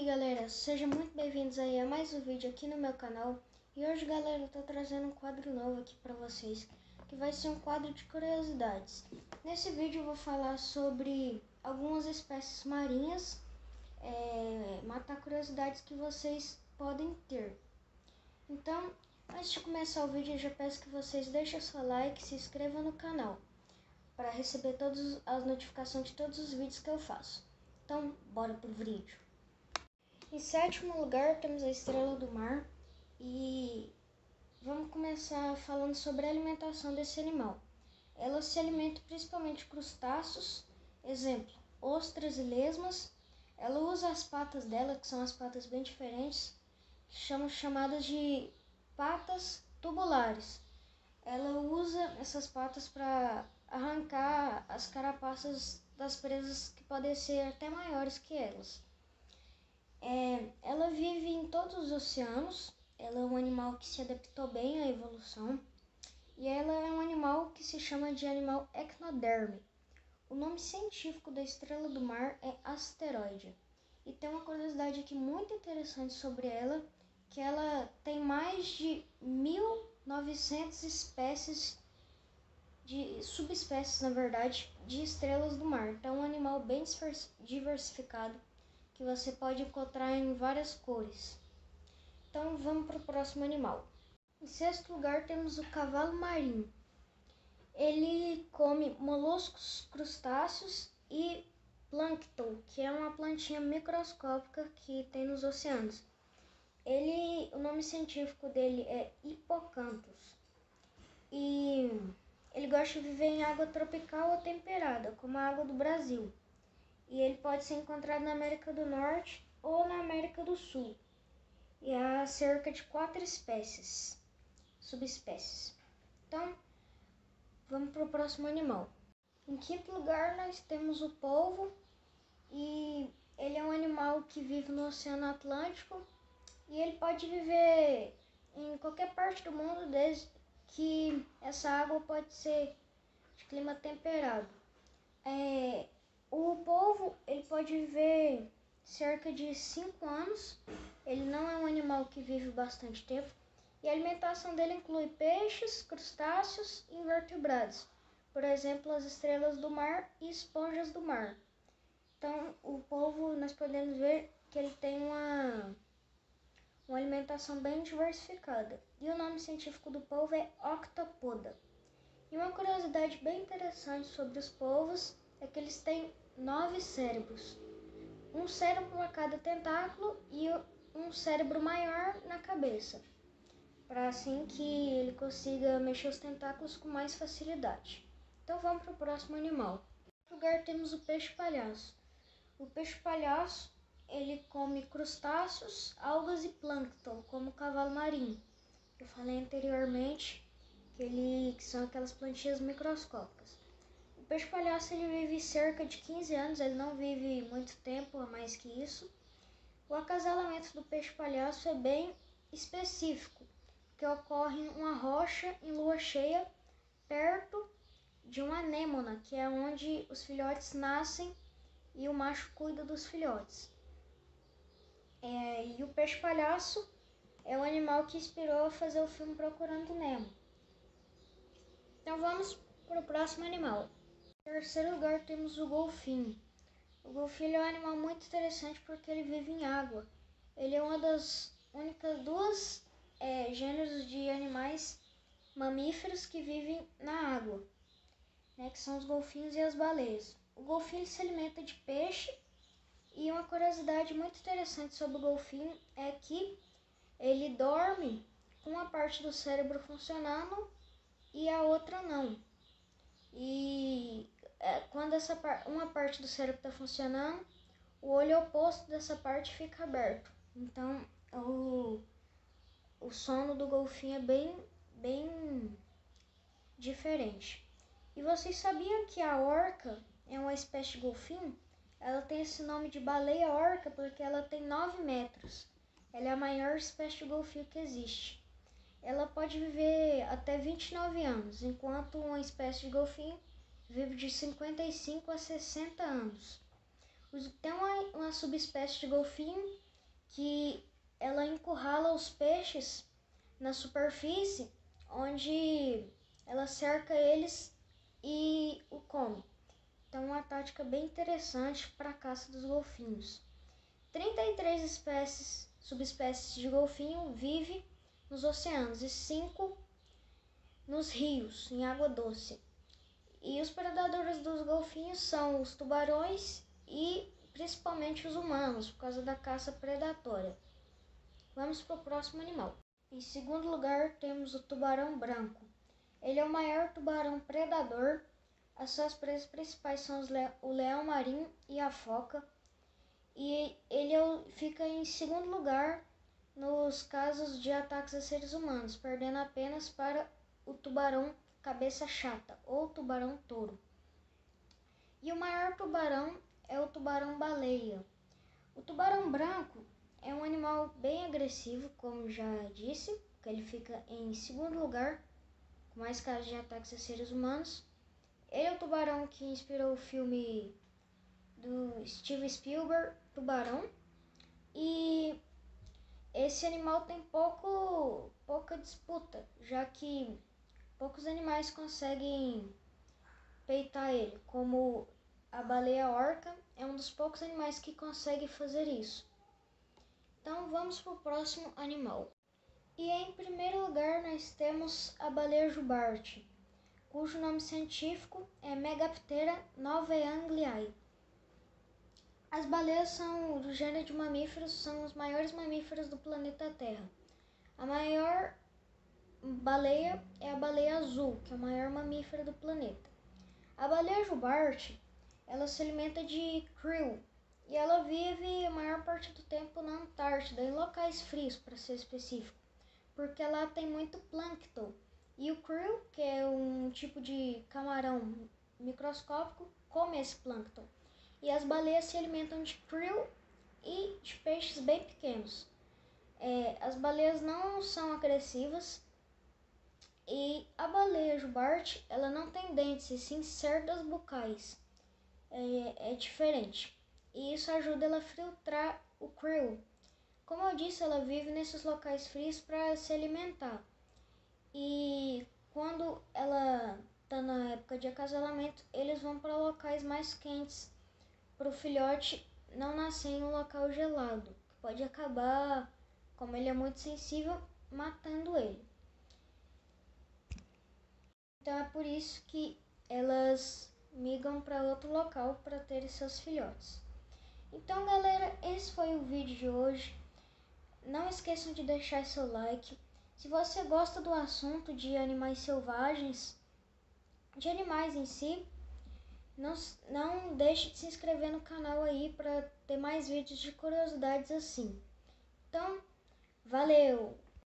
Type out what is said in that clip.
aí galera, sejam muito bem-vindos aí a mais um vídeo aqui no meu canal. E hoje galera, eu tô trazendo um quadro novo aqui pra vocês, que vai ser um quadro de curiosidades. Nesse vídeo eu vou falar sobre algumas espécies marinhas, matar curiosidades que vocês podem ter. Então, antes de começar o vídeo, eu já peço que vocês deixem seu like e se inscrevam no canal, para receber todas as notificações de todos os vídeos que eu faço. Então, bora pro vídeo. Em sétimo lugar, temos a estrela do mar e vamos começar falando sobre a alimentação desse animal. Ela se alimenta principalmente de crustáceos, exemplo, ostras e lesmas. Ela usa as patas dela, que são as patas bem diferentes, chamadas de patas tubulares. Ela usa essas patas para arrancar as carapaças das presas que podem ser até maiores que elas. Ela vive em todos os oceanos. Ela é um animal que se adaptou bem à evolução. E ela é um animal que se chama de animal ectoderme. O nome científico da estrela do mar é asteroide. E tem uma curiosidade aqui muito interessante sobre ela, que ela tem mais de 1.900 espécies, subespécies na verdade, de estrelas do mar. Então é um animal bem diversificado, que você pode encontrar em várias cores. Então vamos para o próximo animal. Em sexto lugar temos o cavalo marinho. Ele come moluscos, crustáceos e plâncton, que é uma plantinha microscópica que tem nos oceanos. O nome científico dele é Hippocampus. E ele gosta de viver em água tropical ou temperada, como a água do Brasil. E ele pode ser encontrado na América do Norte ou na América do Sul. E há cerca de 4 subespécies. Então, vamos para o próximo animal. Em quinto lugar, nós temos o polvo. E ele é um animal que vive no Oceano Atlântico. E ele pode viver em qualquer parte do mundo, desde que essa água pode ser de clima temperado. O polvo ele pode viver cerca de 5 anos. Ele não é um animal que vive bastante tempo. E a alimentação dele inclui peixes, crustáceos e invertebrados. Por exemplo, as estrelas do mar e esponjas do mar. Então, o polvo, nós podemos ver que ele tem uma alimentação bem diversificada. E o nome científico do polvo é Octopoda. E uma curiosidade bem interessante sobre os polvos é que eles têm 9 cérebros. Um cérebro a cada tentáculo e um cérebro maior na cabeça, para assim que ele consiga mexer os tentáculos com mais facilidade. Então vamos para o próximo animal. No lugar temos o peixe-palhaço. O peixe-palhaço ele come crustáceos, algas e plâncton, como o cavalo marinho. Eu falei anteriormente que são aquelas plantinhas microscópicas. O peixe-palhaço ele vive cerca de 15 anos, ele não vive muito tempo a mais que isso. O acasalamento do peixe-palhaço é bem específico, que ocorre em uma rocha em lua cheia, perto de uma anêmona, que é onde os filhotes nascem e o macho cuida dos filhotes. E o peixe-palhaço é o animal que inspirou a fazer o filme Procurando Nemo. Então vamos para o próximo animal. Em terceiro lugar temos o golfinho. O golfinho é um animal muito interessante porque ele vive em água. Ele é uma das únicas duas gêneros de animais mamíferos que vivem na água, né, que são os golfinhos e as baleias. O golfinho se alimenta de peixe. E uma curiosidade muito interessante sobre o golfinho é que ele dorme com uma parte do cérebro funcionando e a outra não. E quando uma parte do cérebro está funcionando, o olho oposto dessa parte fica aberto. Então o sono do golfinho é bem diferente. E vocês sabiam que a orca é uma espécie de golfinho? Ela tem esse nome de baleia-orca porque ela tem 9 metros. Ela é a maior espécie de golfinho que existe. Ela pode viver até 29 anos, enquanto uma espécie de golfinho vive de 55 a 60 anos. Tem uma subespécie de golfinho que ela encurrala os peixes na superfície, onde ela cerca eles e o come. Então, uma tática bem interessante para a caça dos golfinhos. 33 subespécies de golfinho vivem nos oceanos e 5 nos rios, em água doce. E os predadores dos golfinhos são os tubarões e principalmente os humanos, por causa da caça predatória. Vamos para o próximo animal. Em segundo lugar, temos o tubarão branco. Ele é o maior tubarão predador. As suas presas principais são o leão marinho e a foca. E ele fica em segundo lugar nos casos de ataques a seres humanos, perdendo apenas para o tubarão cabeça chata ou tubarão touro. E o maior tubarão é o tubarão-baleia. O tubarão branco é um animal bem agressivo, como já disse, porque ele fica em segundo lugar, com mais casos de ataques a seres humanos. Ele é o tubarão que inspirou o filme do Steven Spielberg, Tubarão. E esse animal tem pouca disputa, já que poucos animais conseguem peitar ele, como a baleia orca é um dos poucos animais que consegue fazer isso. Então vamos para o próximo animal. E em primeiro lugar nós temos a baleia jubarte, cujo nome científico é Megaptera novaeangliae. As baleias são do gênero de mamíferos, são os maiores mamíferos do planeta Terra. A maior baleia é a baleia azul, que é o maior mamífero do planeta. A baleia jubarte, ela se alimenta de krill e ela vive a maior parte do tempo na Antártida, em locais frios, para ser específico, porque lá tem muito plâncton. E o krill, que é um tipo de camarão microscópico, come esse plâncton. E as baleias se alimentam de krill e de peixes bem pequenos. As baleias não são agressivas e a baleia jubarte, ela não tem dentes, e sim cerdas bucais. É diferente. E isso ajuda ela a filtrar o krill. Como eu disse, ela vive nesses locais frios para se alimentar. E quando ela está na época de acasalamento, eles vão para locais mais quentes, para o filhote não nascer em um local gelado, que pode acabar, como ele é muito sensível, matando ele. Então é por isso que elas migram para outro local para terem seus filhotes. Então galera, esse foi o vídeo de hoje. Não esqueçam de deixar seu like. Se você gosta do assunto de animais selvagens, de animais em si, não deixe de se inscrever no canal aí para ter mais vídeos de curiosidades assim. Então, valeu!